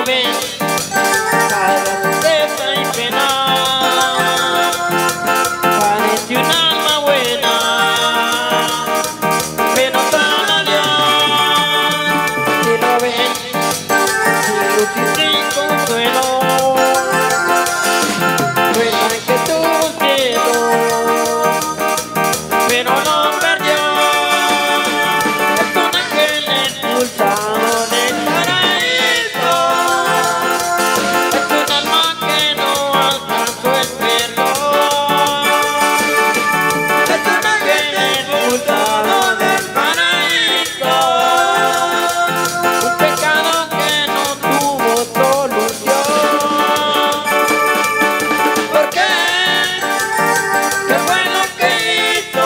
ven, cada tristeza y pena parece un alma buena, pero solo Dios. Si lo ven, sin luz y sin consuelo, cuentan que tuvo un cielo, pero no perdió. Es un ángel expulsado del paraíso, es un alma que no alcanzó el perdón. Es un ángel expulsado del paraíso, un pecado que no tuvo solución. ¿Por qué? ¿Qué fue lo que hizo?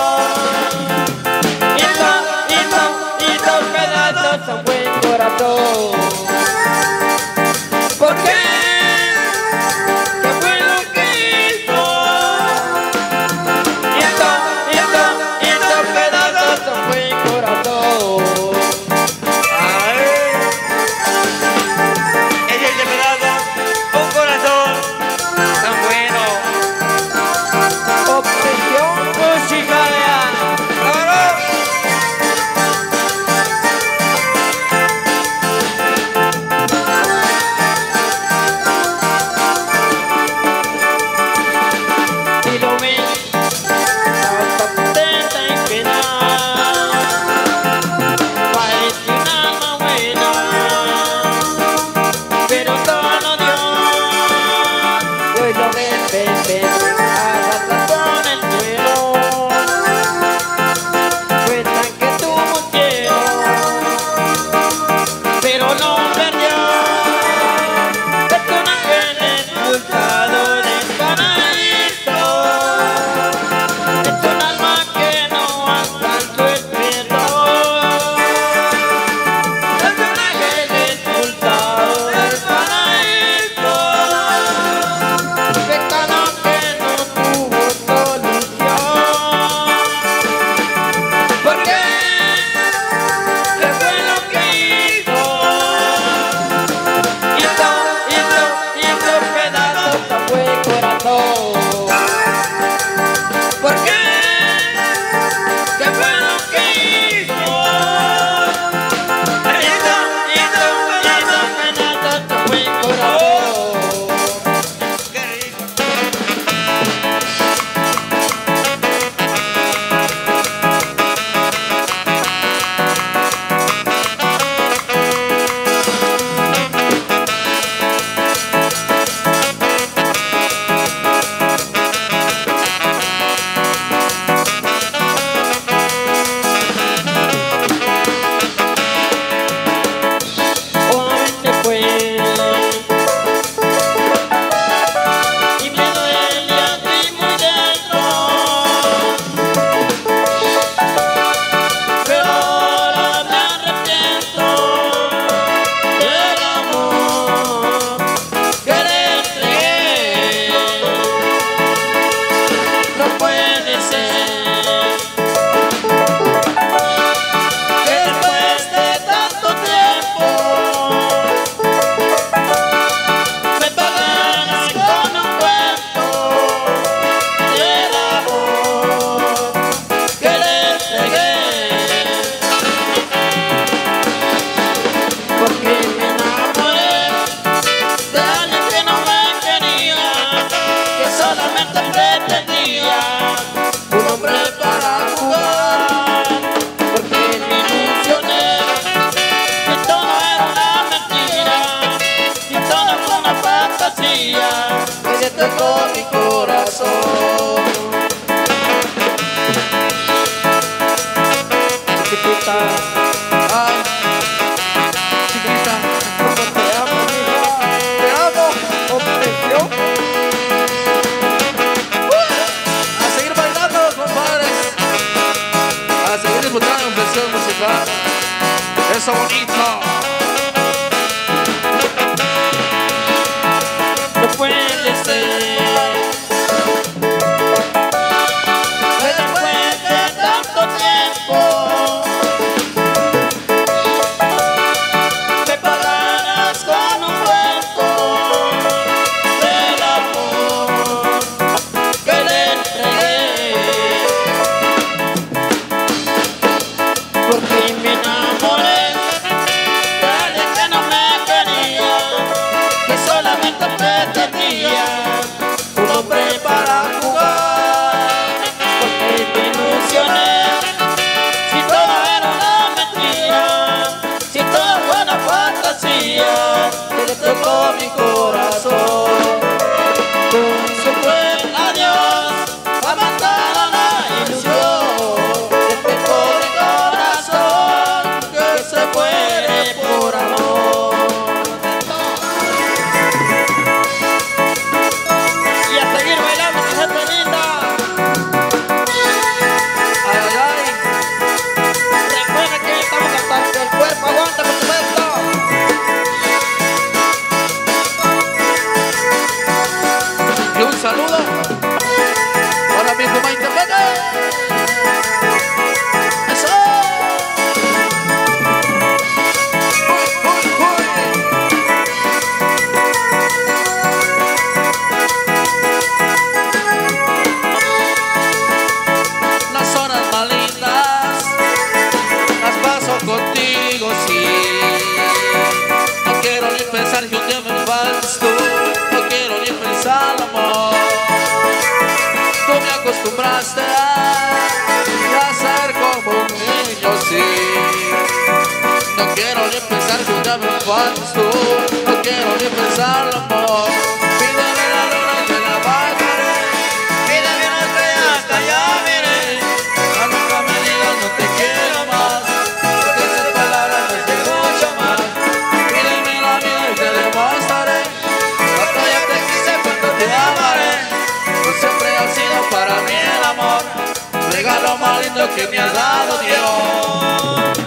Hizo pedazos a un buen corazón. ¿Por qué? ¿Qué fue lo que hizo? Hizo pedazos a un buen corazón. Ay, ella hizo pedazos un corazón tan bueno. Obsesión musical. ¡Claro! Si lo ven, hasta tristeza y pena parece un alma buena, pero solo Dios. Y hoy lo ven, arrastra por el suelo, cuentan que tuvo un cielo, pero no perdió. Es un ángel expulsado del paraíso, es un alma que no alcanzó el perdón. Es un ángel expulsado del paraíso, pecado que no tuvo solución. ¿Por qué? ¿Qué fue lo que hizo? Hizo pedazos a buen corazón. ¿Por qué? ¿Qué fue lo que hizo? Hizo pedazos a buen corazón. ¡Qué rico! Hoy se fue y me duele así muy dentro, pero ahora me arrepiento del amor que le entregué. No puede ser que después de tanto tiempo me pagaras con un cuento del amor que le entregué. Porque me enamoré de alguien que no me quería, que solamente pretendía un hombre para jugar. Porque me ilusioné que todo era una mentira, que todo fue una fantasía que se tocó mi corazón. Chiquitita, Ay, chiquita, como te amo, mija, te amo. obsesión. A seguir bailando, compadres. A seguir disfrutando de versión musical. Eso bonito. No puede ser que después de tanto tiempo me pagaras con un tocó mi corazón. Se fue, adiós, a matar a la ilusión. Este pobre corazón que se muere por amor. Y a seguir bailando, mi gente linda. Ay, ay, ay. Recuerda que estamos cantando, el cuerpo aguanta, por supuesto. Y un saludo para mi Maite Pérez. ¡Eso! ¡Uy, uy, uy! Las horas más lindas las paso contigo, sí. No quiero ni pensar que un día me faltes tú. No quiero ni pensar, amor. Tú me acostumbraste a ser como un niño, sí. No quiero ni pensar que un día me faltes tú. No quiero ni pensar, amor. Pídeme la luna y te la bajaré. Pídeme una estrella hasta allá, mire. A nunca me digas no te quiero más, porque esas palabras me dicen mucho más. Pídeme la vida y te demostraré cuánto ya te quise, cuánto te amaré. Tú siempre has sido para mí el amor, regalo más lindo que me ha dado Dios.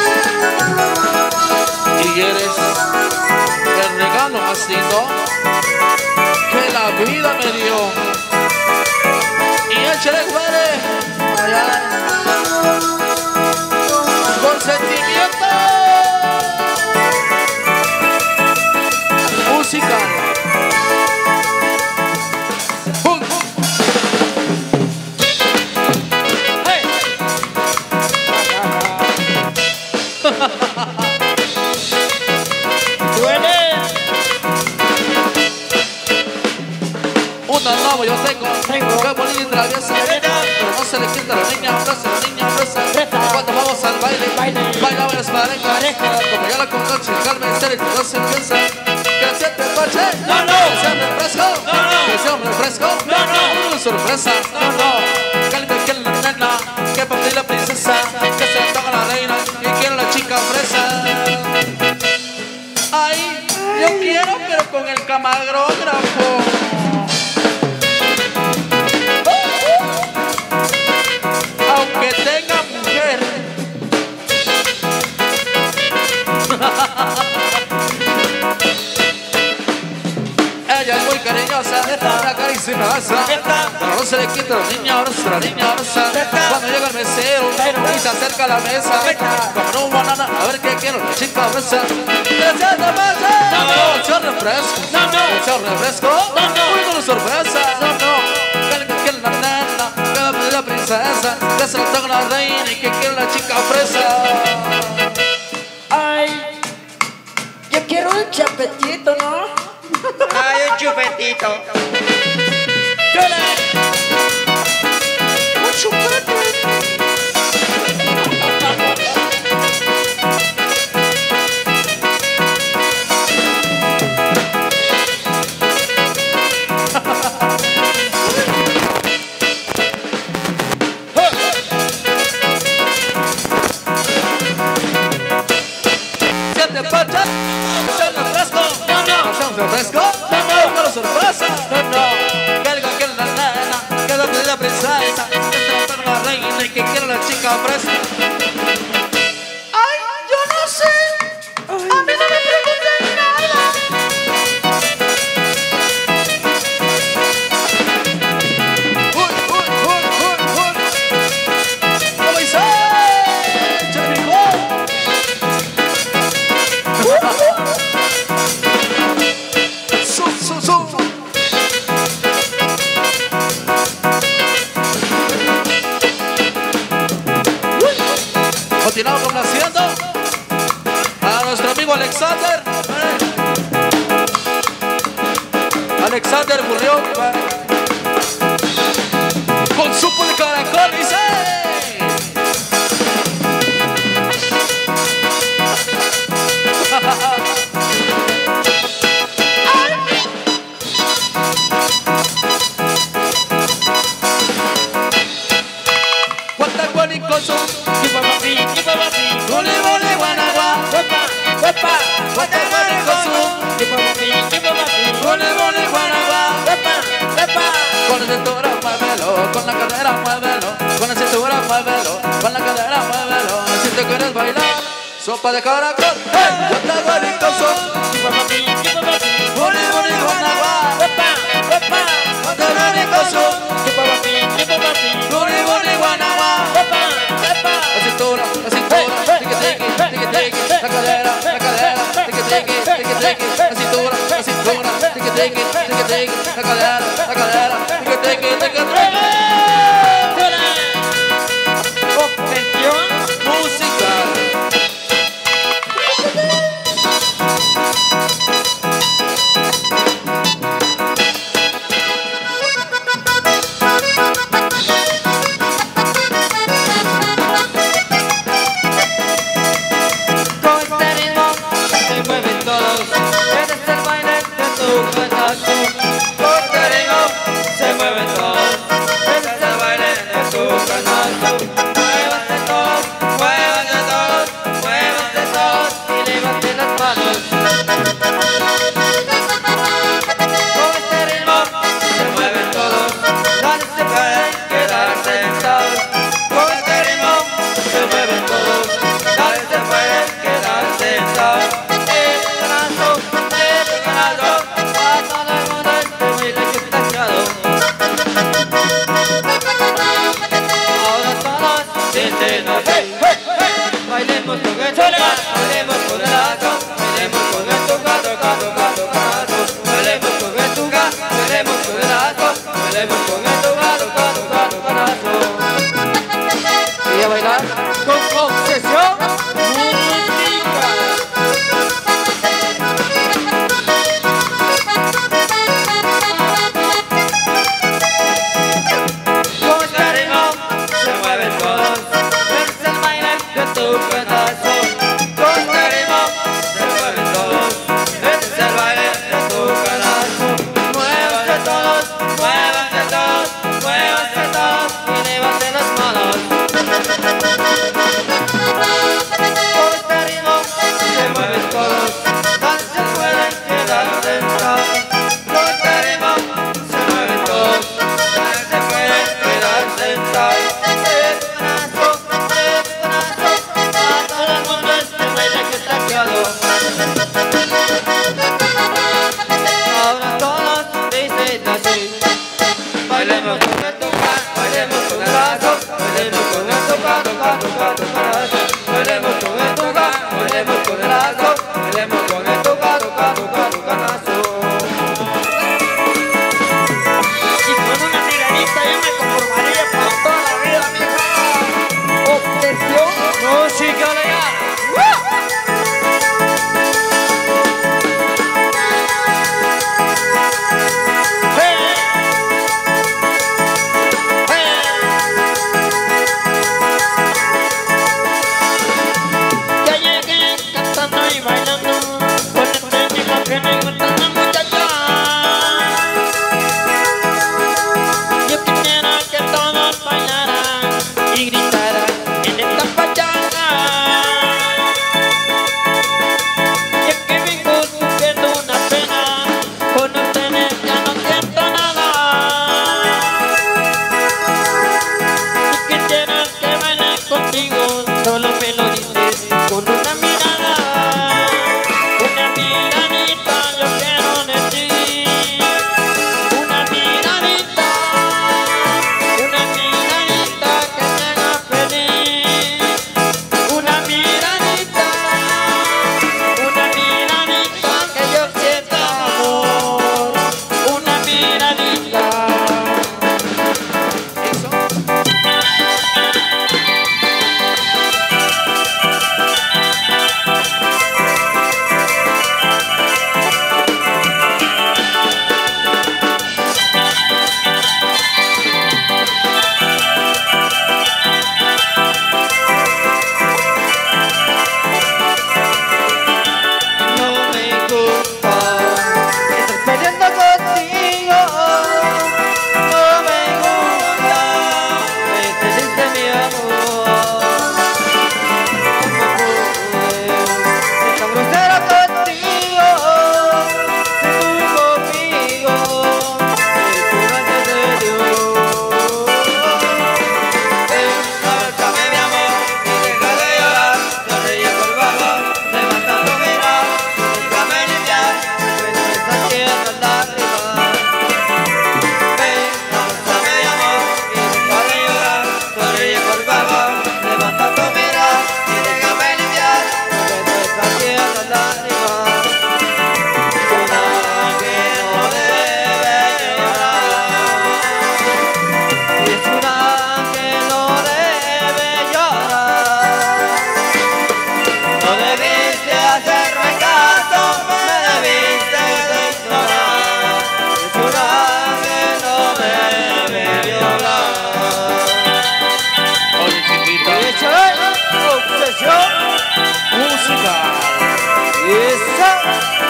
Y eres el regalo más lindo que la vida me dio. Y échale, güere, allá, con sentimiento musical. Hey. Duele. Una nueva yo tengo, qué bonita y traviesa, pero no se le quita a la niña, abraza, la niña, abraza. Cuando vamos al baile, baila varias parejas, como ya la conoce, calma y serio, no se piensa. Que siempre coche, No, no. que sea un refresco, no. que sea un refresco, No, no. una sorpresa, calma que la nena, que para ti la princesa, que se la toca la reina y quiero la chica fresa. Ay, yo quiero, pero con el camarógrafo. Aunque tenga mujer. Ella es muy cariñosa, una caricia y me besa. Pero no se le quita a la niña, abraza, la niña, abraza. Cuando llega el mesero y se acerca a la mesa, como una banana, a ver qué quiero, la chica abraza. ¡Gracias, Tomasa! No. ¡Echó refresco! No. ¡Echó refresco! No. ¡Uy, con sorpresa! Que la nena, que va a pedir la princesa, que se la toca la reina y que quiere la chica fresa. Ay, yo quiero un chapetito, ¿no? Ay, un chupetito. Un chupete. Siete panchas, echó refresco. ¡Echó refresco! ¡Una sorpresa! Que la nena, que va a pedir la princesa, que se la toca la reina y que quiere la chica fresa. ¡Ay, yo no sé! ¡A mí no me pregunten nada! ¡Uy! ¿Cómo dice? ¡Charijo! ¡Su! Continuamos complaciendo a nuestro amigo Alexander. Alexander Burrión con supo de caracol, dice. Con la cintura muévelo, con la cadera muévelo, con la cintura muévelo, con la cadera muévelo. Si te quieres bailar, sopa de caracol, hey, yo te doy el coso. Boni, boni, guanabá, yo te doy el coso. Boni, boni, guanabá, la cintura, tiqui, tiqui, tiqui, la cadera, tiqui, tiqui, tiqui, tiqui, la cintura, tiqui, tiqui, tiqui, tiqui, la cadera, tiqui, tiqui, tiqui, tiqui. Obsesión Musical. con este ritmo se mueven todos. Eres el baile de tu corazón. Con este ritmo se mueven todos. Eres el baile de tu corazón. Muévanse todos, muévanse todos, muévanse todos y levanten las manos. Con este ritmo se mueven todos. Nadie se puede quedar sentados. Con este ritmo se mueven todos. Nadie se puede quedar sentado. El ganado, a todo el mundo este baile que está echado. Ahora todos sienten así. Bailemos con el tocar, bailemos con el lazo, bailemos con el tocar, tocar, tocar, tocar. Bailemos con el tocar, bailemos con el lazo, bailemos con el tocar, tocar, tocar, tocar. Y a bailar con obsesión música. Con este ritmo se mueven todos. Es el baile de tu corazón. Con Thank you.